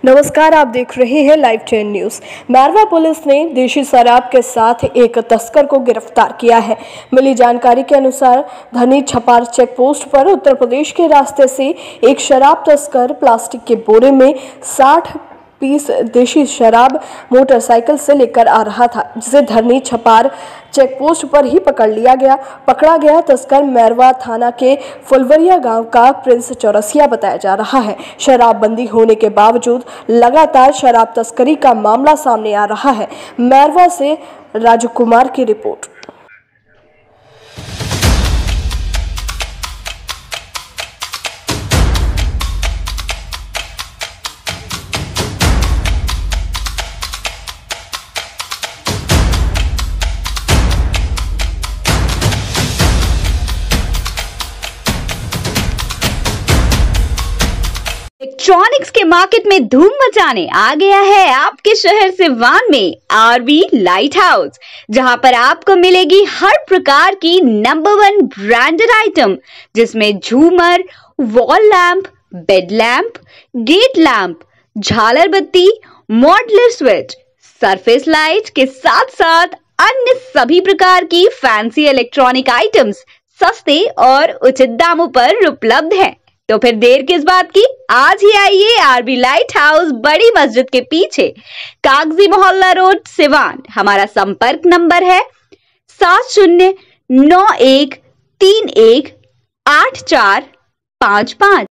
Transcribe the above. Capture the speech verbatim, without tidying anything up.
नमस्कार, आप देख रहे हैं live ten news. Mairwa police ने देशी शराब के साथ एक तस्कर को गिरफ्तार किया है। मिली जानकारी के अनुसार धनी छपार चेक पोस्ट पर उत्तर प्रदेश के रास्ते से एक शराब तस्कर प्लास्टिक के बोरे में साठ पीस देशी शराब मोटरसाइकिल से लेकर आ रहा था, जिसे धरनी छपार चेक पोस्ट पर ही पकड़ लिया गया। पकड़ा गया तस्कर मैरवा थाना के फुलवरिया गांव का प्रिंस चौरसिया बताया जा रहा है। शराबबंदी होने के बावजूद लगातार शराब तस्करी का मामला सामने आ रहा है। मैरवा से राजू कुमार की रिपोर्ट। इलेक्ट्रॉनिक्स के मार्केट में धूम मचाने आ गया है आपके शहर सिवान में आरबी लाइट हाउस, जहां पर आपको मिलेगी हर प्रकार की नंबर वन ब्रांडेड आइटम, जिसमें झूमर, wall lamp, bed lamp, gate lamp, झालर बत्ती, मॉडलर स्विच, सरफेस लाइट के साथ साथ अन्य सभी प्रकार की फैंसी इलेक्ट्रॉनिक आइटम्स सस्ते और उचित दामों पर उपलब्ध हैं। तो फिर देर किस बात की, आज ही आइए आरबी लाइट हाउस, बड़ी मस्जिद के पीछे, कागजी मोहल्ला रोड, सिवान। हमारा संपर्क नंबर है सात शून्य नौ एक तीन एक आठ चार पाँच पाँच।